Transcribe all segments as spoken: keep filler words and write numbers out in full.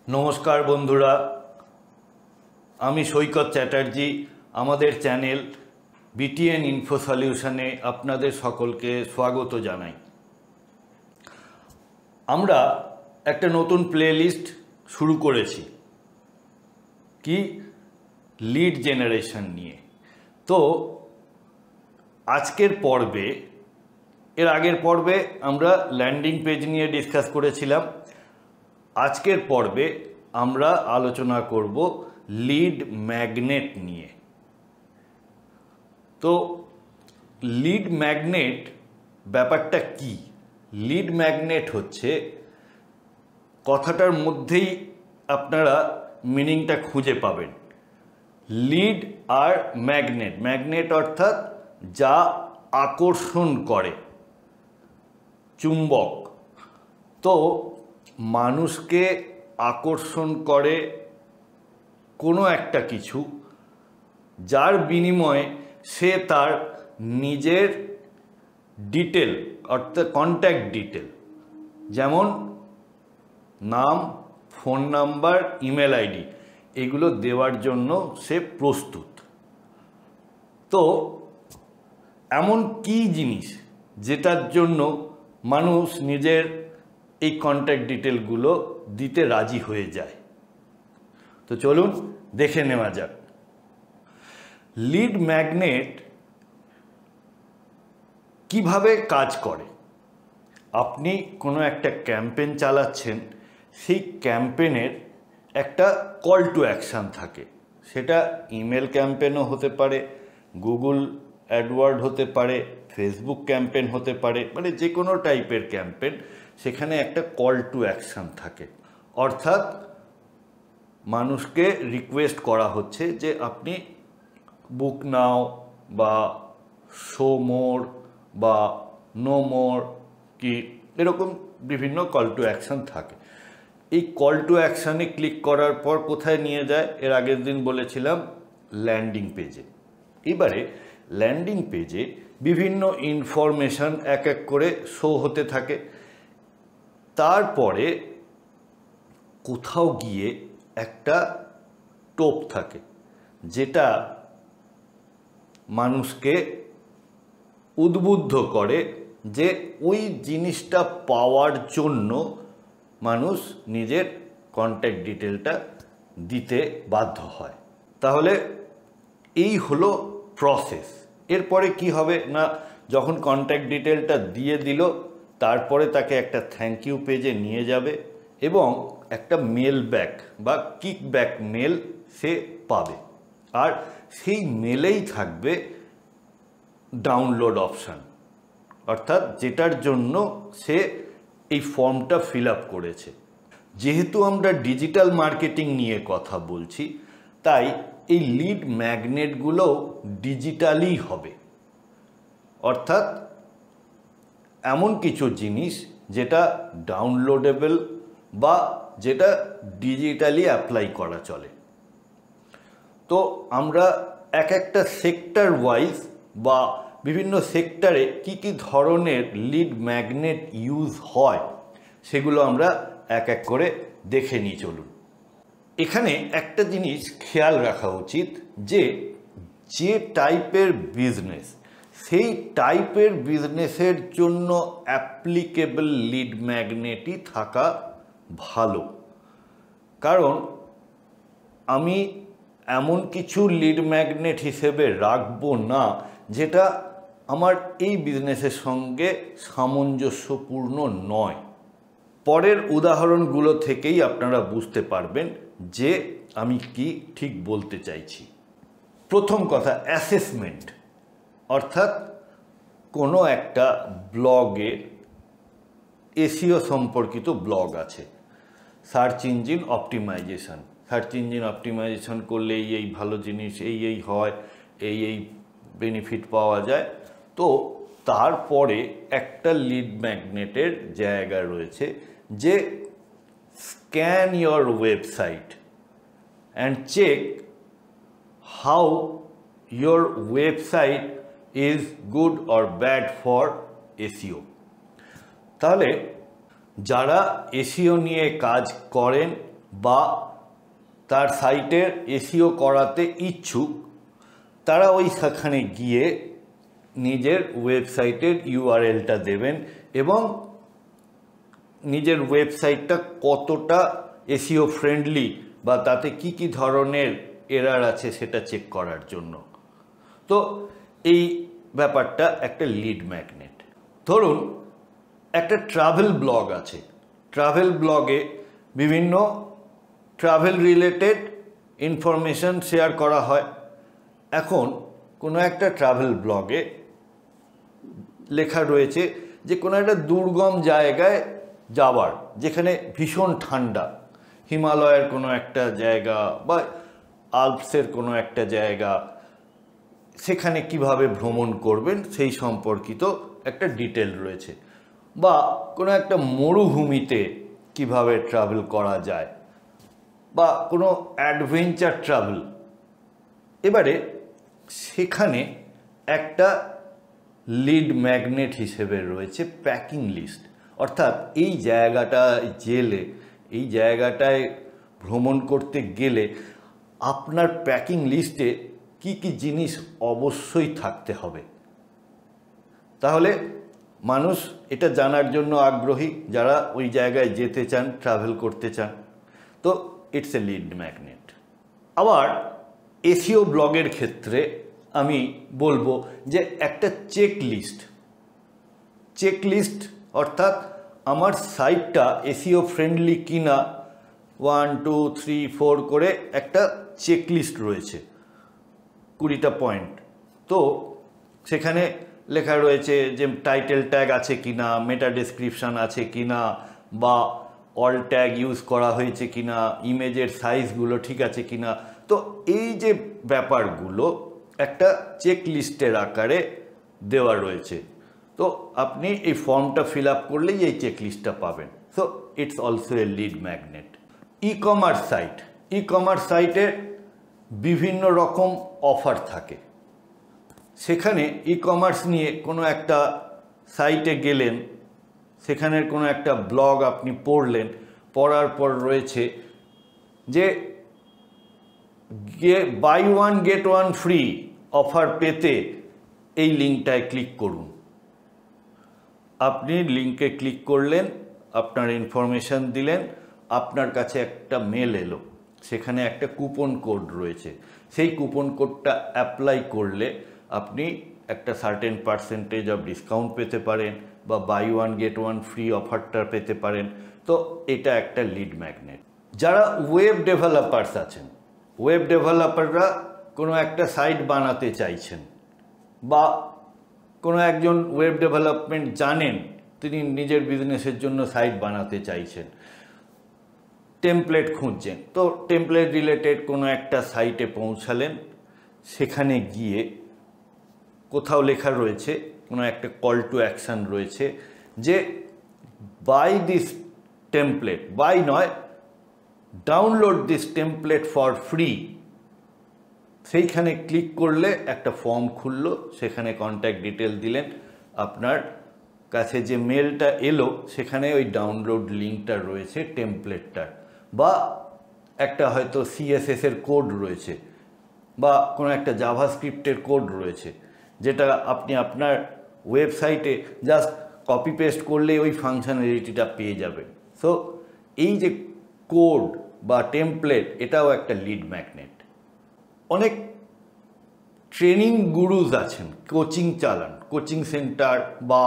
नमस्कार बंधुरा आमी सैकत चैटार्जी आमादेर चैनल बीटीएन इन्फो सल्यूशने आपनादेर सकलके स्वागत जानाई। आमरा एकटा नतून प्लेलिस्ट शुरू करेছি कि लीड जेनारेशन निये। तो आजकेर पर्वे एर आगेर पर्वे आमरा लैंडिंग पेज निये डिसकास करेছিলাম। आजकेर पर्वे आमरा आलोचना करब लीड मैगनेट निये। तो लीड मैगनेट ব্যাপারটা কি? लीड मैगनेट হচ্ছে কথাটার মধ্যেই আপনারা মিনিংটা খুঁজে পাবেন। লিড আর ম্যাগনেট, ম্যাগনেট অর্থাৎ যা আকর্ষণ করে, চুম্বক। তো মানুষকে আকর্ষণ করে কোনো একটা কিছু, যার বিনিময়ে সে তার নিজের ডিটেল অর্থাৎ কন্ট্যাক্ট ডিটেল, যেমন নাম, ফোন নাম্বার, ইমেল আইডি, এগুলো দেওয়ার জন্য সে প্রস্তুত। তো এমন কি জিনিস যেটার জন্য মানুষ নিজের এই কন্ট্যাক্ট ডিটেলগুলো দিতে রাজি হয়ে যায়? তো চলুন দেখে নেওয়া যাক। লিড ম্যাগনেট কিভাবে কাজ করে। আপনি কোনো একটা ক্যাম্পেইন চালাচ্ছেন, সেই ক্যাম্পেইনের একটা কল টু অ্যাকশান থাকে। সেটা ইমেল ক্যাম্পেইনও হতে পারে, গুগল অ্যাডওয়ার্ড হতে পারে, ফেসবুক ক্যাম্পেইন হতে পারে, মানে যে কোনো টাইপের ক্যাম্পেইন, সেখানে একটা কল টু অ্যাকশান থাকে। অর্থাৎ মানুষকে রিকোয়েস্ট করা হচ্ছে যে আপনি বুক নাও বা শো মোর বা নো মোর কি এরকম বিভিন্ন কল টু অ্যাকশান থাকে। এই কল টু অ্যাকশানে ক্লিক করার পর কোথায় নিয়ে যায়? এর আগের দিন বলেছিলাম ল্যান্ডিং পেজে। এবারে ল্যান্ডিং পেজে বিভিন্ন ইনফরমেশান এক এক করে শো হতে থাকে। তারপরে কোথাও গিয়ে একটা টোপ থাকে, যেটা মানুষকে উদ্বুদ্ধ করে যে ওই জিনিসটা পাওয়ার জন্য মানুষ নিজের কন্ট্যাক্ট ডিটেলটা দিতে বাধ্য হয়। তাহলে এই হলো প্রসেস। এরপরে কি হবে না, যখন কন্ট্যাক্ট ডিটেলটা দিয়ে দিল, তারপরে তাকে একটা থ্যাংক ইউ পেজে নিয়ে যাবে এবং একটা মেল ব্যাক বা কিক ব্যাক মেল সে পাবে। আর সেই মেলেই থাকবে ডাউনলোড অপশান, অর্থাৎ যেটার জন্য সে এই ফর্মটা ফিল আপ করেছে। যেহেতু আমরা ডিজিটাল মার্কেটিং নিয়ে কথা বলছি, তাই এই লিড ম্যাগনেটগুলোও ডিজিটালই হবে। অর্থাৎ এমন কিছু জিনিস যেটা ডাউনলোডেবল বা যেটা ডিজিটালি অ্যাপ্লাই করা চলে। তো আমরা এক একটা সেক্টর ওয়াইজ বা বিভিন্ন সেক্টরে কি কি ধরনের লিড ম্যাগনেট ইউজ হয়, সেগুলো আমরা এক এক করে দেখে নিই। চলুন। এখানে একটা জিনিস খেয়াল রাখা উচিত যে যে টাইপের বিজনেস, সেই টাইপের বিজনেসের জন্য অ্যাপ্লিকেবল লিড ম্যাগনেটই থাকা ভালো। কারণ আমি এমন কিছু লিড ম্যাগনেট হিসেবে রাখবো না যেটা আমার এই বিজনেসের সঙ্গে সামঞ্জস্যপূর্ণ নয়। পরের উদাহরণগুলো থেকেই আপনারা বুঝতে পারবেন যে আমি কি ঠিক বলতে চাইছি। প্রথম কথা, অ্যাসেসমেন্ট। অর্থাৎ কোনো একটা ব্লগের এসইও সম্পর্কিত ব্লগ আছে, search engine optimization. Search engine optimization করলে এই এই ভালো জিনিস, এই এই হয়, এই এই বেনিফিট পাওয়া যায়। তো তারপরে একটা লিড ম্যাগনেটের জায়গা রয়েছে যে scan your website and check how your website is good or bad for SEO. তাহলে যারা এসইও নিয়ে কাজ করেন বা তার সাইটের এসইও করাতে ইচ্ছুক তারা ওই সেখানে গিয়ে নিজের ওয়েবসাইটের ইউআরএলটা দেবেন এবং নিজের ওয়েবসাইটটা কতটা এসইও ফ্রেন্ডলি বা তাতে কি কি ধরনের এরার আছে সেটা চেক করার জন্য। তো এই ব্যাপারটা একটা লিড ম্যাগনেট। ধরুন একটা ট্রাভেল ব্লগ আছে, ট্রাভেল ব্লগে বিভিন্ন ট্রাভেল রিলেটেড ইনফরমেশন শেয়ার করা হয়। এখন কোনো একটা ট্রাভেল ব্লগে লেখা রয়েছে যে কোনো একটা দুর্গম জায়গায় যাওয়ার, যেখানে ভীষণ ঠান্ডা, হিমালয়ের কোনো একটা জায়গা বা আল্পসের কোনো একটা জায়গা, সেখানে কিভাবে ভ্রমণ করবেন সেই সম্পর্কিত একটা ডিটেল রয়েছে। বা কোনো একটা মরুভূমিতে কিভাবে ট্রাভেল করা যায় বা কোনো অ্যাডভেঞ্চার ট্রাভেল। এবারে সেখানে একটা লিড ম্যাগনেট হিসেবে রয়েছে প্যাকিং লিস্ট, অর্থাৎ এই জায়গাটায় গেলে, এই জায়গাটায় ভ্রমণ করতে গেলে আপনার প্যাকিং লিস্টে কি কি জিনিস অবশ্যই থাকতে হবে। তাহলে মানুষ এটা জানার জন্য আগ্রহী যারা ওই জায়গায় যেতে চান, ট্রাভেল করতে চান। তো ইটস এ লিড ম্যাগনেট। আবার এসইও ব্লগের ক্ষেত্রে আমি বলবো যে একটা চেক লিস্ট, চেক লিস্ট অর্থাৎ আমার সাইটটা এসইও ফ্রেন্ডলি কিনা ওয়ান টু থ্রি ফোর করে একটা চেক লিস্ট রয়েছে, কুড়িটা পয়েন্ট। তো সেখানে লেখা রয়েছে যে টাইটেল ট্যাগ আছে কিনা, মেটা ডেসক্রিপশান আছে কিনা, বা অল ট্যাগ ইউজ করা হয়েছে কিনা, ইমেজের সাইজগুলো ঠিক আছে কিনা। তো এই যে ব্যাপারগুলো একটা চেক লিস্টের আকারে দেওয়া রয়েছে। তো আপনি এই ফর্মটা ফিল আপ করলেই এই চেক লিস্টটা পাবেন। So it's also a lead magnet. E commerce site, e commerce সাইটে বিভিন্ন রকম অফার থাকে। সেখানে ই কমার্স নিয়ে কোনো একটা সাইটে গেলেন, সেখানের কোনো একটা ব্লগ আপনি পড়লেন, পড়ার পর রয়েছে যে buy one get one free offer পেতে এই লিঙ্কটায় ক্লিক করুন। আপনি লিঙ্কে ক্লিক করলেন, আপনার ইনফরমেশান দিলেন, আপনার কাছে একটা মেল এলো, সেখানে একটা কুপন কোড রয়েছে। সেই কুপন কোডটা অ্যাপ্লাই করলে আপনি একটা সার্টেন পার্সেন্টেজ অফ ডিসকাউন্ট পেতে পারেন বা buy one get one free অফারটা পেতে পারেন। তো এটা একটা লিড ম্যাগনেট। যারা ওয়েব ডেভেলপার্স আছেন, ওয়েব ডেভেলপাররা কোনো একটা সাইট বানাতে চাইছেন বা কোনো একজন ওয়েব ডেভেলপমেন্ট জানেন, তিনি নিজের বিজনেসের জন্য সাইট বানাতে চাইছেন, টেমপ্লেট খুঁজছেন। তো টেমপ্লেট রিলেটেড কোনো একটা সাইটে পৌঁছালেন, সেখানে গিয়ে কোথাও লেখা রয়েছে, কোনো একটা কল টু অ্যাকশান রয়েছে যে buy this template, buy now download this template for free. সেইখানে ক্লিক করলে একটা ফর্ম খুললো, সেখানে কন্ট্যাক্ট ডিটেল দিলেন, আপনার কাছে যে মেলটা এলো সেখানে ওই ডাউনলোড লিঙ্কটা রয়েছে টেমপ্লেটটার, বা একটা হয়তো সিএসএসের কোড রয়েছে বা কোনো একটা জাভাস্ক্রিপ্টের কোড রয়েছে, যেটা আপনি আপনার ওয়েবসাইটে জাস্ট কপি পেস্ট করলে ওই ফাংশনালিটিটা পেয়ে যাবেন। সো এই যে কোড বা টেমপ্লেট, এটাও একটা লিড ম্যাগনেট। অনেক ট্রেনিং গুরুজ আছেন, কোচিং চালান, কোচিং সেন্টার বা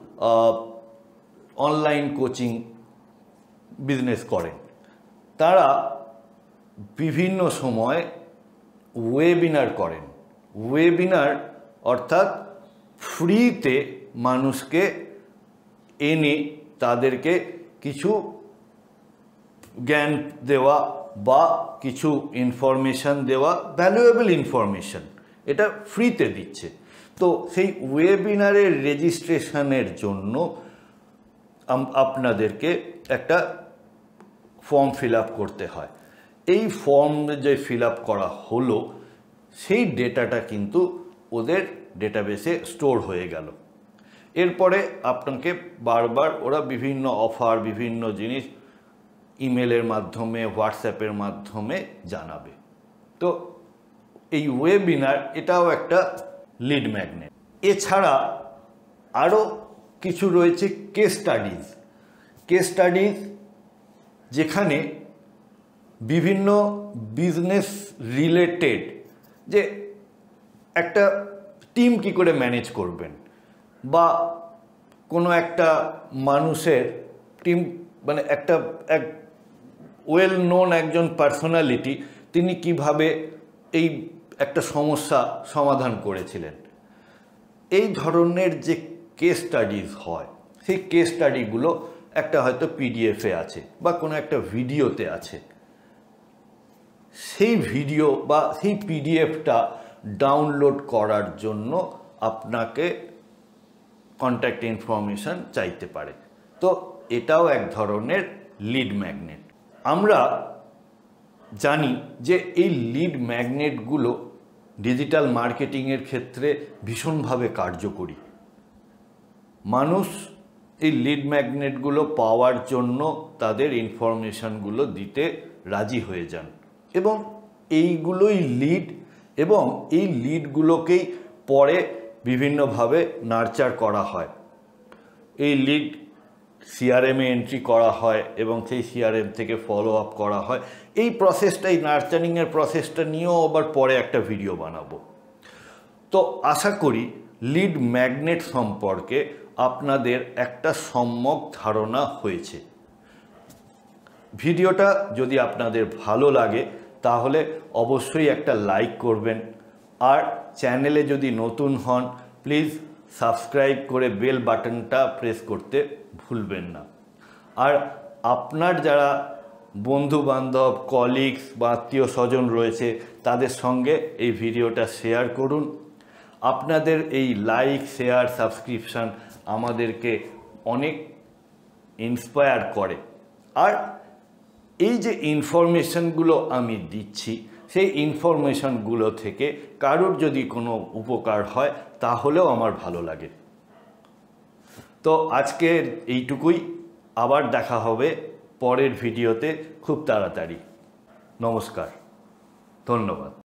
অনলাইন কোচিং বিজনেস করেন। তারা বিভিন্ন সময় ওয়েবিনার করেন। ওয়েবিনার অর্থাৎ ফ্রিতে মানুষকে এনে তাদেরকে কিছু জ্ঞান দেওয়া বা কিছু ইনফরমেশান দেওয়া, ভ্যালুয়েবল ইনফরমেশান, এটা ফ্রিতে দিচ্ছে। তো সেই ওয়েবিনারের রেজিস্ট্রেশনের জন্য আপনাদেরকে একটা ফর্ম ফিল আপ করতে হয়। এই ফর্ম যে ফিল আপ করা হলো, সেই ডেটাটা কিন্তু ওদের ডেটাবেসে স্টোর হয়ে গেল। এরপরে আপনাকে বারবার ওরা বিভিন্ন অফার, বিভিন্ন জিনিস ইমেলের মাধ্যমে, হোয়াটসঅ্যাপের মাধ্যমে জানাবে। তো এই ওয়েবিনার এটাও একটা লিড ম্যাগনেট। এছাড়া আরও কিছু রয়েছে কেস স্টাডিজ। কেস স্টাডিজ যেখানে বিভিন্ন বিজনেস রিলেটেড, যে একটা টিম কি করে ম্যানেজ করবেন, বা কোনো একটা মানুষের টিম, মানে একটা এক ওয়েল নোন একজন পার্সোনালিটি, তিনি কিভাবে এই একটা সমস্যা সমাধান করেছিলেন। এই ধরনের যে কেস স্টাডিজ হয়, সেই কেস স্টাডিগুলো একটা হয়তো পিডিএফে আছে বা কোনো একটা ভিডিওতে আছে। সেই ভিডিও বা সেই পিডিএফটা ডাউনলোড করার জন্য আপনাকে কন্ট্যাক্ট ইনফরমেশন চাইতে পারে। তো এটাও এক ধরনের লিড ম্যাগনেট। আমরা জানি যে এই লিড ম্যাগনেটগুলো ডিজিটাল মার্কেটিংয়ের ক্ষেত্রে ভীষণভাবে কার্যকরী। মানুষ এই লিড ম্যাগনেটগুলো পাওয়ার জন্য তাদের ইনফরমেশনগুলো দিতে রাজি হয়ে যান, এবং এইগুলোই লিড, এবং এই লিডগুলোকেই পরে বিভিন্নভাবে নার্চার করা হয়। এই লিড সিআরএমে এন্ট্রি করা হয় এবং সেই সিআরএম থেকে ফলো আপ করা হয়। এই প্রসেসটা, এই নার্চারিংয়ের প্রসেসটা নিয়েও আবার পরে একটা ভিডিও বানাবো। তো আশা করি লিড ম্যাগনেট সম্পর্কে আপনাদের একটা সম্যক ধারণা হয়েছে। ভিডিওটা যদি আপনাদের ভালো লাগে তাহলে অবশ্যই একটা লাইক করবেন, আর চ্যানেলে যদি নতুন হন প্লিজ সাবস্ক্রাইব করে বেল বাটনটা প্রেস করতে ভুলবেন না। আর আপনার যারা বন্ধু বান্ধব, কলিগস বা আত্মীয় স্বজন রয়েছে তাদের সঙ্গে এই ভিডিওটা শেয়ার করুন। আপনাদের এই লাইক, শেয়ার, সাবস্ক্রিপশান আমাদেরকে অনেক ইন্সপায়ার করে। আর এই যে ইনফরমেশনগুলো আমি দিচ্ছি, সেই ইনফরমেশনগুলো থেকে কারোর যদি কোনো উপকার হয় তাহলেও আমার ভালো লাগে। তো আজকের এইটুকুই, আবার দেখা হবে পরের ভিডিওতে খুব তাড়াতাড়ি। নমস্কার, ধন্যবাদ।